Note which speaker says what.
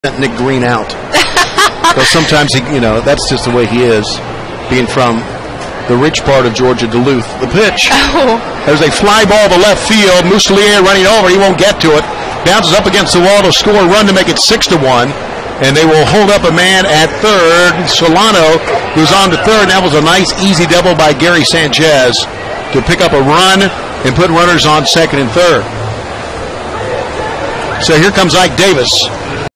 Speaker 1: Nick Green out. Because sometimes that's just the way he is, being from the rich part of Georgia, Duluth. The pitch.
Speaker 2: Oh.
Speaker 1: There's a fly ball to left field. Muselier running over. He won't get to it. Bounces up against the wall to score a run to make it 6-1. And they will hold up a man at third. Solano, who's on to third. That was a nice, easy double by Gary Sanchez to pick up a run and put runners on second and third. So here comes Ike Davis.